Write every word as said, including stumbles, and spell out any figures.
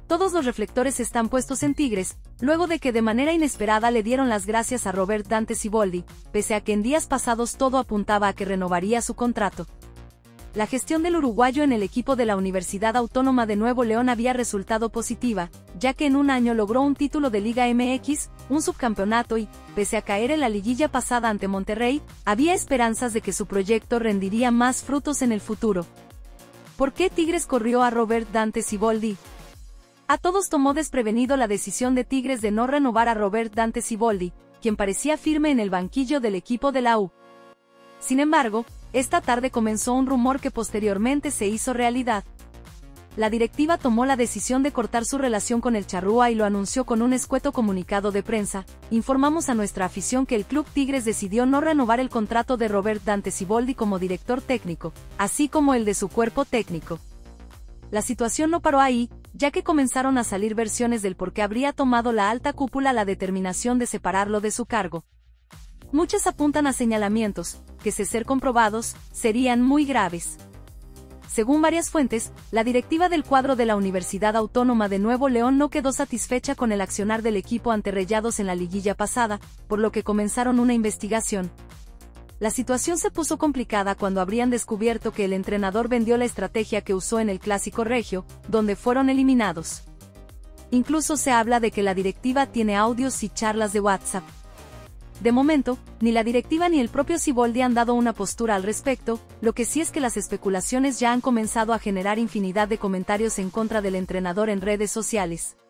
Todos los reflectores están puestos en Tigres, luego de que de manera inesperada le dieron las gracias a Robert Dante Siboldi, pese a que en días pasados todo apuntaba a que renovaría su contrato. La gestión del uruguayo en el equipo de la Universidad Autónoma de Nuevo León había resultado positiva, ya que en un año logró un título de Liga M X, un subcampeonato y, pese a caer en la liguilla pasada ante Monterrey, había esperanzas de que su proyecto rendiría más frutos en el futuro. ¿Por qué Tigres corrió a Robert Dante Siboldi? A todos tomó desprevenido la decisión de Tigres de no renovar a Robert Dante Siboldi, quien parecía firme en el banquillo del equipo de la U. Sin embargo, esta tarde comenzó un rumor que posteriormente se hizo realidad. La directiva tomó la decisión de cortar su relación con el Charrúa y lo anunció con un escueto comunicado de prensa. Informamos a nuestra afición que el Club Tigres decidió no renovar el contrato de Robert Dante Siboldi como director técnico, así como el de su cuerpo técnico. La situación no paró ahí, ya que comenzaron a salir versiones del por qué habría tomado la alta cúpula la determinación de separarlo de su cargo. Muchas apuntan a señalamientos, que de ser comprobados, serían muy graves. Según varias fuentes, la directiva del cuadro de la Universidad Autónoma de Nuevo León no quedó satisfecha con el accionar del equipo ante Rayados en la liguilla pasada, por lo que comenzaron una investigación. La situación se puso complicada cuando habrían descubierto que el entrenador vendió la estrategia que usó en el Clásico Regio, donde fueron eliminados. Incluso se habla de que la directiva tiene audios y charlas de WhatsApp. De momento, ni la directiva ni el propio Siboldi han dado una postura al respecto, lo que sí es que las especulaciones ya han comenzado a generar infinidad de comentarios en contra del entrenador en redes sociales.